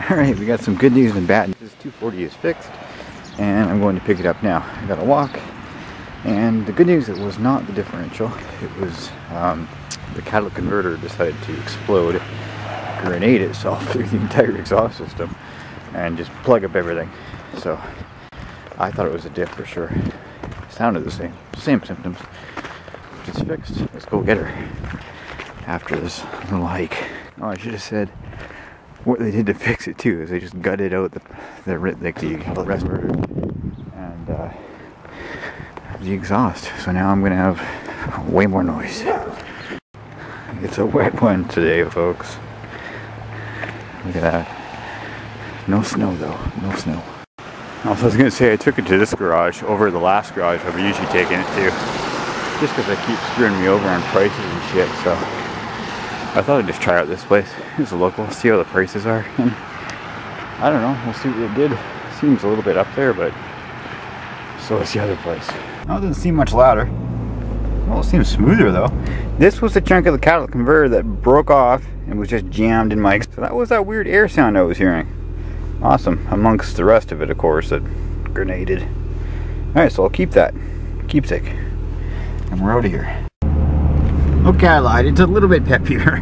Alright, we got some good news and bad news. This 240 is fixed, and I'm going to pick it up now. I gotta walk, and the good news, it was not the differential. It was the catalytic converter decided to explode, grenade itself through the entire exhaust system, and just plug up everything. So I thought it was a diff for sure. It sounded the same symptoms. It's fixed. Let's go get her after this little hike. Oh, I should have said what they did to fix it too is they just gutted out the rest and the exhaust. So now I'm gonna have way more noise. It's a wet one today, folks. Look at that. No snow though. No snow. Also, I was gonna say I took it to this garage over the last garage I've usually taken it to, just because they keep screwing me over on prices and shit. So I thought I'd just try out this place. It's a local, see how the prices are. And I don't know, we'll see what it did. Seems a little bit up there, but so is the other place. Oh, it doesn't seem much louder. Well, it seems smoother though. This was the chunk of the catalytic converter that broke off and was just jammed in my... So that was that weird air sound I was hearing. Awesome, amongst the rest of it, of course, that grenaded. Alright, so I'll keep that. Keepsake. And we're out of here. Okay, I lied. It's a little bit peppier.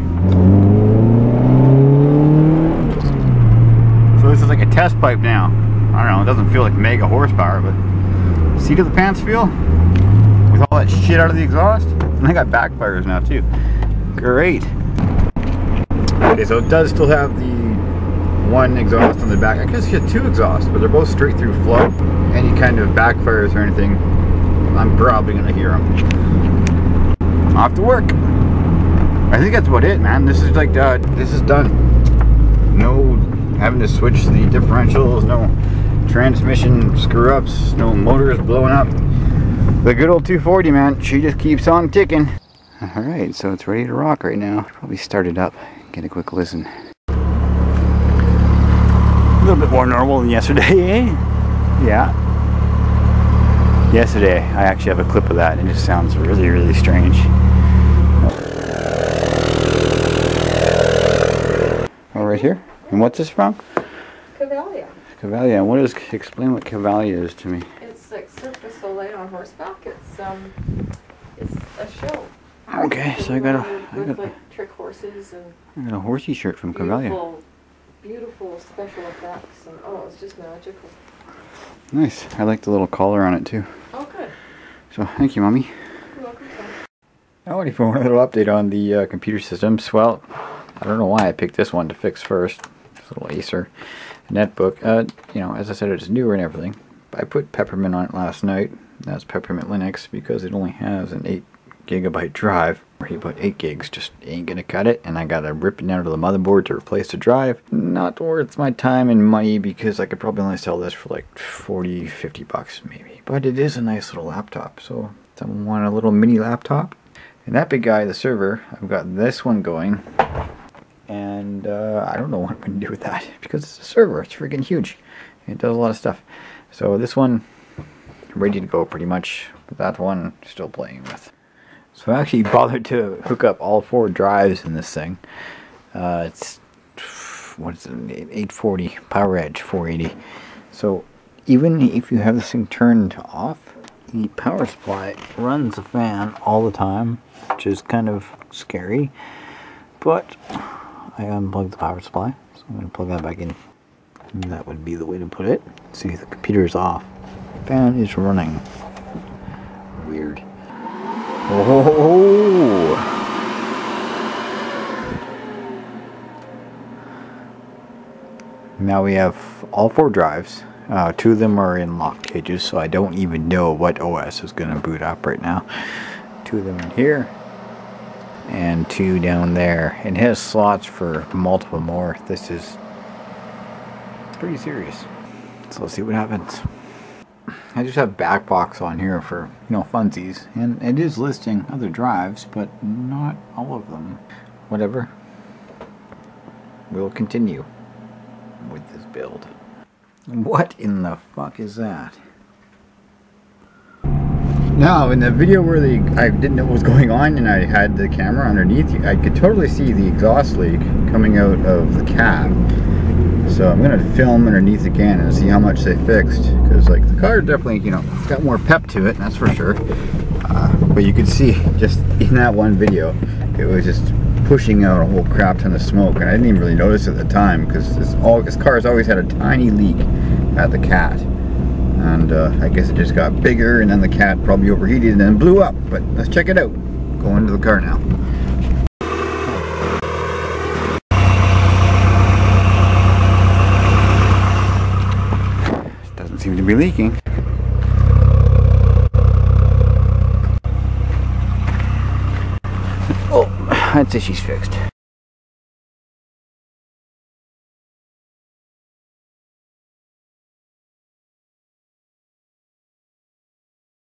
So this is like a test pipe now. I don't know, it doesn't feel like mega horsepower, but seat of the pants feel? With all that shit out of the exhaust? And I got backfires now too. Great. Okay, so it does still have the one exhaust on the back. I guess you had two exhausts, but they're both straight through flow. Any kind of backfires or anything, I'm probably gonna hear them. Off to work. I think that's about it, man. This is like, this is done. No having to switch the differentials, no transmission screw-ups, no motors blowing up. The good old 240, man, she just keeps on ticking. Alright, so it's ready to rock right now. Probably start it up, get a quick listen. A little bit more normal than yesterday, eh? Yeah. Yesterday, I actually have a clip of that and it just sounds really, really strange. Oh, right here? And what's this from? Cavalia. Cavalia. What is, explain what Cavalia is to me. It's like Cirque du Soleil on horseback. It's a show. Okay, so I got like trick horses and I got a horsey shirt from Cavalia. Beautiful special effects, and oh, it's just magical. Nice. I like the little collar on it too. Oh, good. So thank you, Mommy. You're welcome, Tom. Now, ready for a little update on the computer systems. Well, I don't know why I picked this one to fix first. This little Acer netbook. You know, as I said, it's newer and everything. I put Peppermint on it last night. That's Peppermint Linux because it only has an 8GB drive. Where you put 8 gigs, just ain't gonna cut it, and I gotta rip it down to the motherboard to replace the drive. Not worth my time and money because I could probably only sell this for like 40, 50 bucks maybe. But it is a nice little laptop, so someone want a little mini laptop. And that big guy, the server, I've got this one going, and I don't know what I'm gonna do with that because it's a server. It's freaking huge. It does a lot of stuff. So this one, ready to go pretty much. But that one, still playing with. So I actually bothered to hook up all 4 drives in this thing. It's, what is it, 840 Power Edge 480. So even if you have this thing turned off, the power supply runs a fan all the time, which is kind of scary. But I unplugged the power supply, so I'm going to plug that back in. And that would be the way to put it. See, the computer is off. Fan is running. Weird. Oh! Now we have all 4 drives. 2 of them are in lock cages, so I don't even know what OS is going to boot up right now. 2 of them in here, and 2 down there. And it has slots for multiple more. This is pretty serious. So let's see what happens. I just have Backbox on here for, you know, funsies, and it is listing other drives, but not all of them. Whatever. We'll continue with this build. What in the fuck is that? Now, in the video where I didn't know what was going on and I had the camera underneath, I could totally see the exhaust leak coming out of the cab. So I'm gonna film underneath again and see how much they fixed, because like the car definitely, you know, got more pep to it, that's for sure. But you could see just in that one video, it was just pushing out a whole crap ton of smoke, and I didn't even really notice at the time because this car has always had a tiny leak at the cat, and I guess it just got bigger, and then the cat probably overheated and then blew up. But let's check it out. Go into the car now. Doesn't seem to be leaking. Oh, I'd say she's fixed.